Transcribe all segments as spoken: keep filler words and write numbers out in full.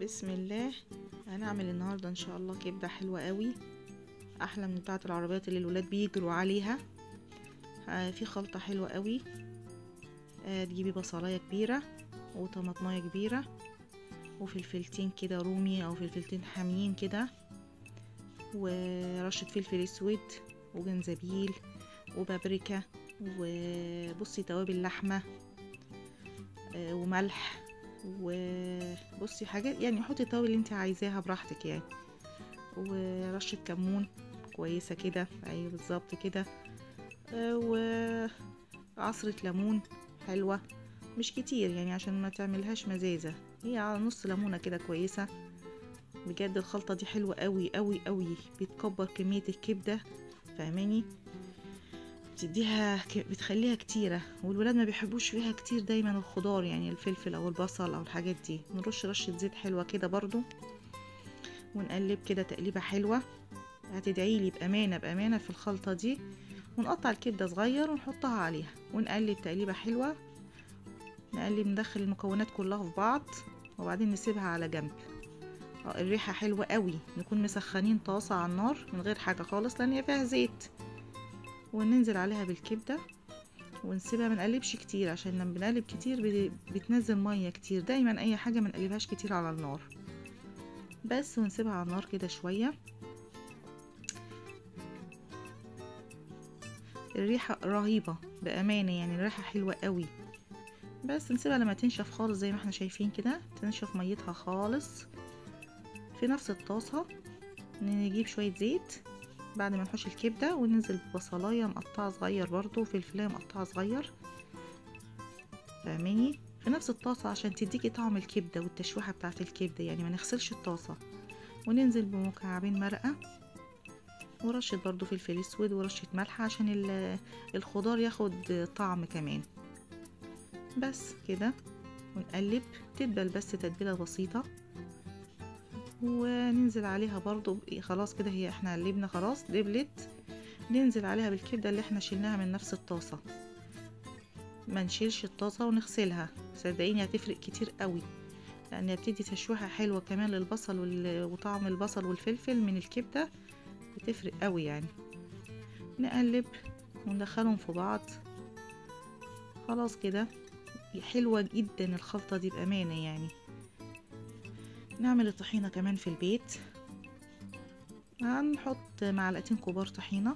بسم الله. هنعمل النهارده ان شاء الله كبده حلوه قوي، احلى من بتاعه العربيات اللي الولاد بيجروا عليها. آه في خلطه حلوه قوي. آه تجيبي بصلايه كبيره وطماطمايه كبيره وفلفلتين كده رومي او فلفلتين حاميين كده، ورشه فلفل اسود وجنزبيل وبابريكا، وبصي توابل لحمه آه وملح، وبصي حاجات يعني حطي التوابل اللي انت عايزاها براحتك يعني، ورشه كمون كويسه كده، ايوه بالظبط كده، وعصره ليمون حلوه مش كتير يعني عشان ما تعملهاش مزازه، هي على نص ليمونه كده كويسه. بجد الخلطه دي حلوه قوي قوي قوي، بتكبر كميه الكبده فاهماني، بتديها بتخليها كتيرة، والولاد ما بيحبوش فيها كتير دايما الخضار يعني الفلفل او البصل او الحاجات دي. نرش رشة زيت حلوة كده برضو ونقلب كده تقليبة حلوة. هتدعيلي بأمانة بأمانة في الخلطة دي. ونقطع الكبدة صغير ونحطها عليها ونقلب تقليبة حلوة، نقلب ندخل المكونات كلها في بعض وبعدين نسيبها على جنب. الريحة حلوة قوي، نكون مسخنين طاسة على النار من غير حاجة خالص لان هي فيها زيت، وننزل عليها بالكبدة ونسيبها. ما نقلبش كتير عشان لما بنقلب كتير بتنزل ميه كتير، دايما اي حاجه ما نقلبهاش كتير على النار بس، ونسيبها على النار كده شويه. الريحه رهيبه بامانه يعني، الريحه حلوه قوي، بس نسيبها لما تنشف خالص زي ما احنا شايفين كده، تنشف ميتها خالص. في نفس الطاسه نجيب شويه زيت بعد ما نحش الكبده، وننزل ببصلايه مقطعه صغير برضو وفلفلايه مقطعه صغير فاهماني في نفس الطاسه عشان تديكي طعم الكبده والتشويحه بتاعه الكبده يعني، ما نغسلش الطاسه. وننزل بمكعبين مرقه ورشه برضو فلفل اسود ورشه ملح عشان الخضار ياخد طعم كمان، بس كده. ونقلب تدبل بس تتبيله بسيطه، وننزل عليها برضو خلاص كده، هي احنا قلبنا خلاص دبلت. ننزل عليها بالكبده اللي احنا شلناها من نفس الطاسه، ما نشيلش الطاسه ونغسلها، صدقيني هتفرق كتير قوي لان بتدي تشويحه حلوه كمان للبصل وطعم البصل والفلفل من الكبده بتفرق قوي يعني. نقلب وندخلهم في بعض خلاص كده، حلوه جدا الخلطه دي بامانه يعني. نعمل الطحينه كمان في البيت، هنحط معلقتين كبار طحينه،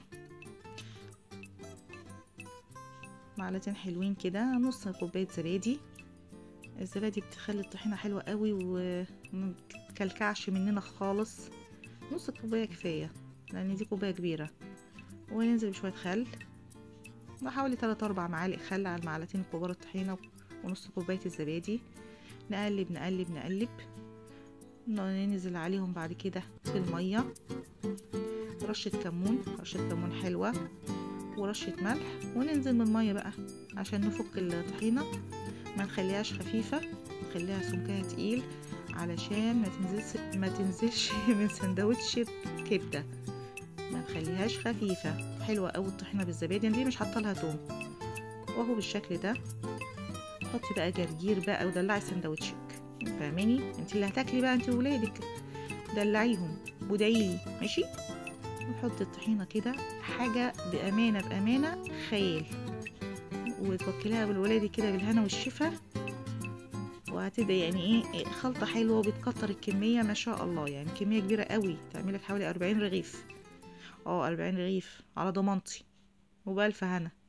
معلقتين حلوين كده، نص كوبايه زبادي. الزبادي بتخلي الطحينه حلوه قوي ومتكلكعش مننا خالص، نص كوبايه كفايه لان دي كوبايه كبيره. وننزل بشويه خل، بحوالي تلاتة اربعة معالق خل على المعلقتين كبار الطحينه ونص كوبايه الزبادي. نقلب نقلب نقلب، ننزل عليهم بعد كده بالميه، رشه كمون رشه كمون حلوه ورشه ملح، وننزل بالميه بقى عشان نفك الطحينه، ما نخليهاش خفيفه، نخليها سمكها تقيل علشان ما تنزلش ما تنزلش من سندوتش كبده، ما نخليهاش خفيفه. حلوه قوي الطحينه بالزبادي دي، مش حاطه لها توم. واهو بالشكل ده. حطي بقى جرجير بقى ودلعي سندوتشك فاهماني، انت اللي هتاكلي بقى انت وولادك، دلعيهم وادعيلي ماشي. ونحط الطحينه كده حاجه بامانه بامانه خيال، وتوكليها بالولادي كده بالهنا والشفا، وهتبقى يعني ايه خلطه حلوه وبتكتر الكميه ما شاء الله يعني، كميه كبيره قوي تعملك حوالي اربعين رغيف، اه اربعين رغيف على ضمانتي وبألف هنا.